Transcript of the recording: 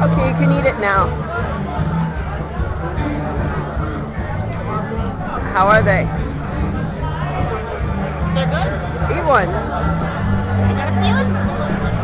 Okay, you can eat it now. How are they? They're good? Eat one. I got a feeling.